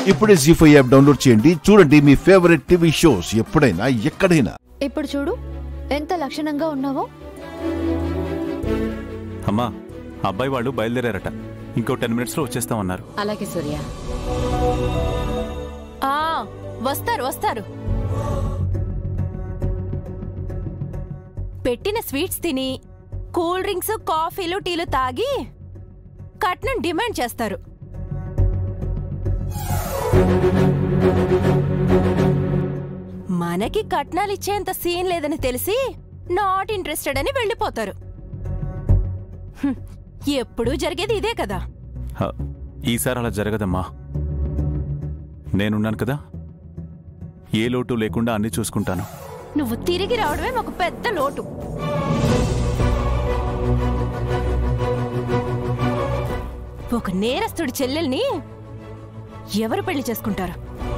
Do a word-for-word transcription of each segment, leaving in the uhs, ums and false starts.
ఇప్పుడే G five app download చేయండి, చూడండి మీ ఫేవరెట్ టీవీ షోస్ ఎప్పుడైనా ఎక్కడైనా. ఇప్పుడు చూడు ఎంత లక్షణంగా ఉన్నావో. అమ్మా, అబ్బాయి వాళ్ళు బయలుదేరారట. ఇంకో టెన్ మినిట్స్ లో వచ్చేస్తామన్నారు. అలాగే సూర్య. వస్తారు వస్తారు. పెట్టిన స్వీట్స్ తిని కూల్ డ్రింక్స్, కాఫీలు, టీలు తాగి కట్నం డిమాండ్ చేస్తారు. మనకి కట్నాలు ఇచ్చేంత సీన్ లేదని తెలిసి నాట్ ఇంట్రెస్టెడ్ అని వెళ్ళిపోతారు. ఎప్పుడూ జరిగేది ఇదే కదా. ఈసారి అలా జరగదమ్మా. నేనున్నాను కదా, ఏ లోటు లేకుండా అన్ని చూసుకుంటాను. నువ్వు తిరిగి రావడమే మాకు పెద్ద లోటు. ఒక నేరస్తుడి చెల్లెల్ని ఎవరు పెళ్లి చేసుకుంటారు?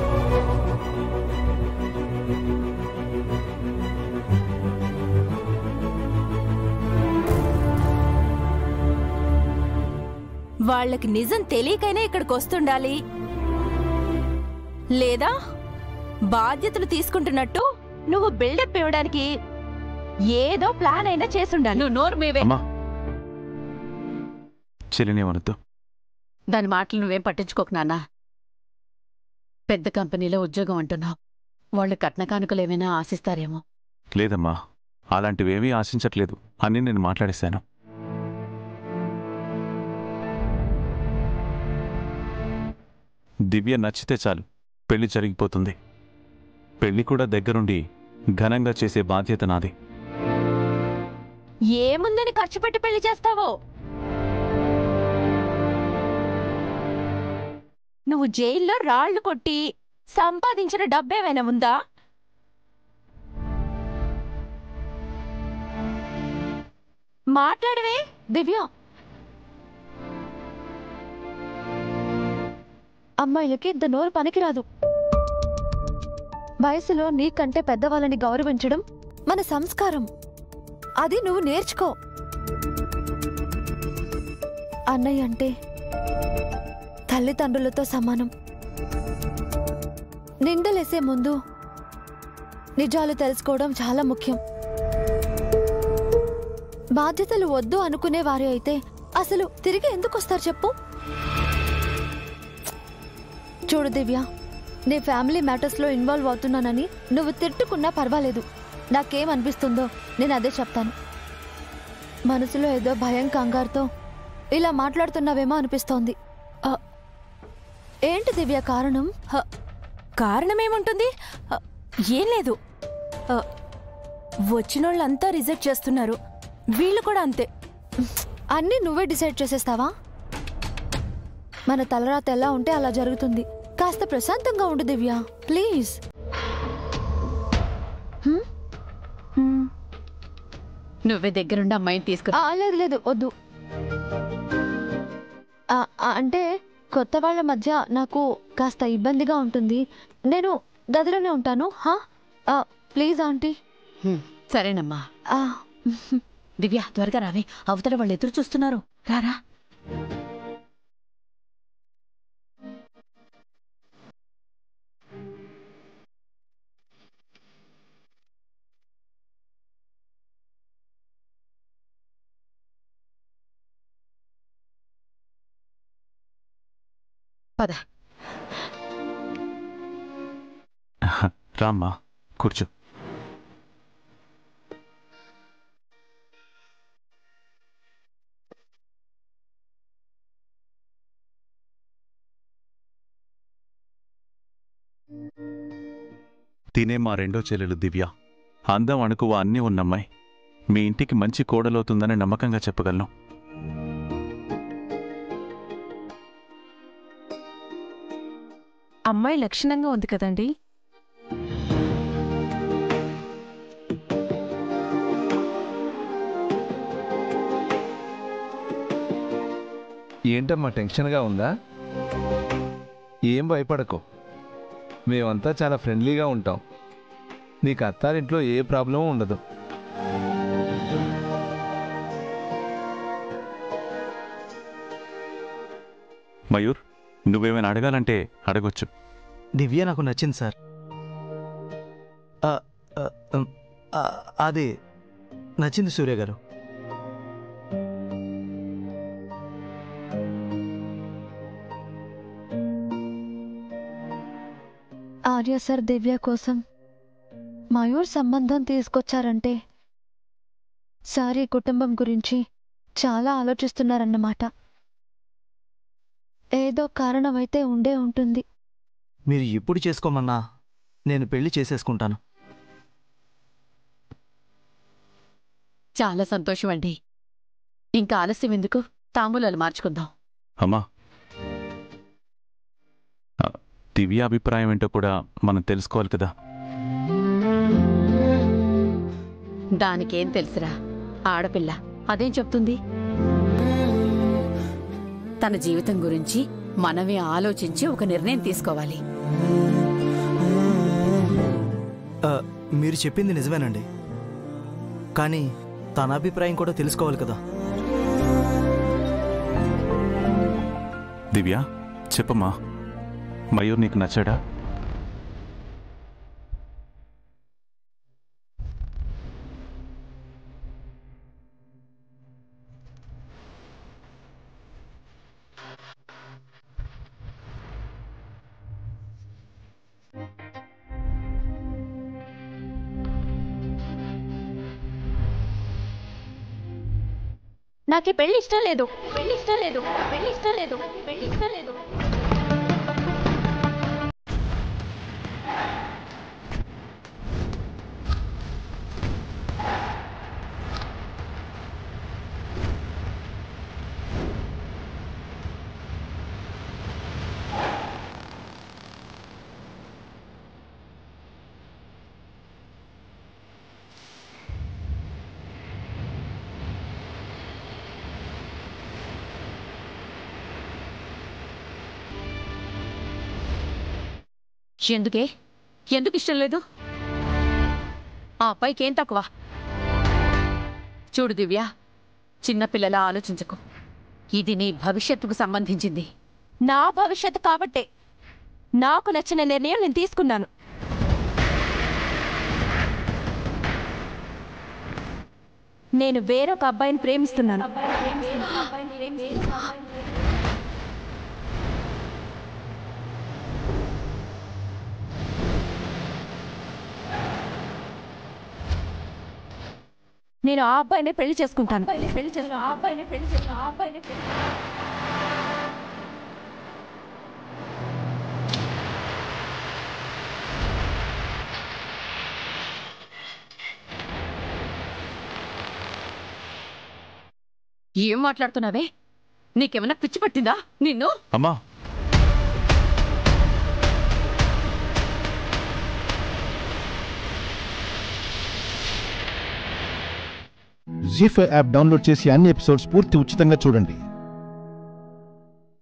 వాళ్ళకి నిజం తెలియకైనా ఇక్కడికి వస్తుండాలి, లేదా బాధ్యతలు తీసుకుంటున్నట్టు నువ్వు బిల్డప్ ఇవ్వడానికి ఏదో ప్లాన్ అయినా చేసుండాలి. నువ్వు నోరు మేవే. చెల్లినేమనొద్దు. దాని మాటలు నువ్వేం పట్టించుకోకు నాన్నా. పెద్ద కంపెనీలో ఉద్యోగం అంటున్నావు, వాళ్ళు కట్న కానుకలు ఏమైనా ఆశిస్తారేమో. లేదమ్మా, అలాంటివేమీ ఆశించట్లేదు అని నేను మాట్లాడేశాను. దివ్య నచ్చితే చాలు, పెళ్లి జరిగిపోతుంది. పెళ్లి కూడా దగ్గరుండి ఘనంగా చేసే బాధ్యత నాది. ఏముందని ఖర్చు పెట్టి పెళ్లి చేస్తావో? నువ్వు జైల్లో రాళ్లు కొట్టి సంపాదించిన డబ్బేమైనా ఉందా? మాట్లాడవే దివ్య, అమ్మాయిలకి ఇంత నోరు పనికిరాదు. వయసులో నీకంటే పెద్దవాళ్ళని గౌరవించడం మన సంస్కారం. అది నువ్వు నేర్చుకో. అన్నయ్య అంటే తల్లిదండ్రులతో సమానం. నిందలేసే ముందు నిజాలు తెలుసుకోవడం చాలా ముఖ్యం. బాధ్యతలు వద్దు అనుకునే వారి అయితే అసలు తిరిగి ఎందుకు వస్తారు చెప్పు? చూడు దివ్య, నీ ఫ్యామిలీ మ్యాటర్స్లో ఇన్వాల్వ్ అవుతున్నానని నువ్వు తిట్టుకున్నా పర్వాలేదు. నాకేమనిపిస్తుందో నేను అదే చెప్తాను. మనసులో ఏదో భయం, కంగారుతో ఇలా మాట్లాడుతున్నావేమో అనిపిస్తోంది. ఏంటి దివ్య కారణం? కారణమేముంటుంది? ఏం లేదు. వచ్చినోళ్ళంతా రిజెక్ట్ చేస్తున్నారు, వీళ్ళు కూడా అంతే. అన్నీ నువ్వే డిసైడ్ చేసేస్తావా? మన తలరాత ఎలా ఉంటే అలా జరుగుతుంది. కాస్త ప్రశాంతంగా ఉండు దివ్య, ప్లీజ్. నువ్వే దగ్గరుండి అమ్మాయిని తీసుకురా. లేదు లేదు వద్దు. అంటే కొత్త వాళ్ళ మధ్య నాకు కాస్త ఇబ్బందిగా ఉంటుంది. నేను గదిలోనే ఉంటాను. Please aunty. సరేనమ్మా. దివ్య త్వరగా రావే, అవతల వాళ్ళు ఎదురు చూస్తున్నారు. రారా. పద. రామ్మా, కూర్చో. తినే మా రెండో చెల్లెలు దివ్య. అందం, అణుకువ అన్నీ ఉన్నమ్మాయి. మీ ఇంటికి మంచి కోడలవుతుందని నమ్మకంగా చెప్పగలను. అమ్మాయి లక్షణంగా ఉంది కదండి. ఏంటమ్మా, టెన్షన్గా ఉందా? ఏం భయపడకు, మేమంతా చాలా ఫ్రెండ్లీగా ఉంటాం. నీకు అత్తారింట్లో ఏ ప్రాబ్లం ఉండదు. మయూర్, నువ్వేమైనా అడగాలంటే అడగొచ్చు. దివ్య నాకు నచ్చింది సార్. ఆ, ఆ, ఉమ్, ఆ, అది నచ్చింది సూర్య గారు. ఆర్య సార్ దివ్య కోసం మయూర్ సంబంధం తీసుకొచ్చారంటే సార్ ఈ కుటుంబం గురించి చాలా ఆలోచిస్తున్నారన్నమాట. ఏదో కారణమైతే ఉండే ఉంటుంది. మీరు ఎప్పుడు చేసుకోమన్నా నేను పెళ్లి చేసేసుకుంటాను. చాలా సంతోషం అండి. ఇంకా ఆలస్యం ఎందుకు, తాంబూలాలు మార్చుకుందాం. అమ్మా, ఆ, దివ్య అభిప్రాయం ఏంటో కూడా మనం తెలుసుకోవాలి కదా. దానికేం తెలుసురా, ఆడపిల్ల అదేం చెప్తుంది. తన జీవితం గురించి మనమే ఆలోచించి ఒక నిర్ణయం తీసుకోవాలి. ఆ, మీరు చెప్పింది నిజమేనండి, కానీ తన అభిప్రాయం కూడా తెలుసుకోవాలి కదా. దివ్య, చెప్పమ్మా, మయూర్ నీకు నచ్చాడా? నాకు పెళ్లి ఇష్టం లేదు, పెళ్లి ఇష్టం లేదు, పెళ్లి ఇష్టం లేదు, పెళ్లి ఇష్టం లేదు. ఎందుకే, ఎందుకు ఇష్టం లేదు? ఆ అబ్బాయికేం తక్కువ? చూడు దివ్య, చిన్నపిల్లలా ఆలోచించకు. ఇది నీ భవిష్యత్తుకు సంబంధించింది. నా భవిష్యత్తు కాబట్టే నాకు నచ్చిన నిర్ణయం నేను తీసుకున్నాను. నేను వేరొక అబ్బాయిని ప్రేమిస్తున్నాను. నేను ఆ అబ్బాయినే పెళ్లి చేసుకుంటాను. పెళ్లి చేసుకుని ఆ అబ్బాయినే పెళ్లి చేసుకుని ఆ అబ్బాయినే పెళ్లి ఏం మాట్లాడుతున్నావే? నీకేమన్నా పిచ్చి పట్టిందా? నిన్ను అమ్మా, జీ ఫైవ్ యాప్ డౌన్లోడ్ చేసి అన్ని ఎపిసోడ్స్ పూర్తి ఉచితంగా చూడండి.